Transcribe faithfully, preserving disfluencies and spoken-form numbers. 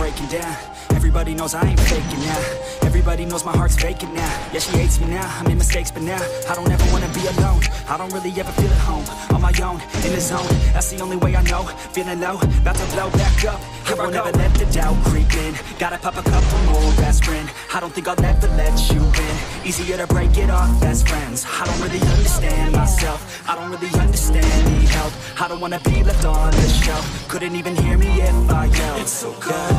breaking down. Everybody knows I ain't faking now. Everybody knows my heart's vacant now. Yeah, she hates me now, I made mistakes but now I don't ever wanna be alone. I don't really ever feel at home. On my own, in the zone, that's the only way I know. Feeling low, about to blow back up. Here I won't ever let the doubt creep in. Gotta pop a couple more aspirin. I don't think I'll ever let you in. Easier to break it off best friends. I don't really understand myself. I don't really understand, need help. I don't wanna be left on the shelf. Couldn't even hear me if I yelled. It's so cold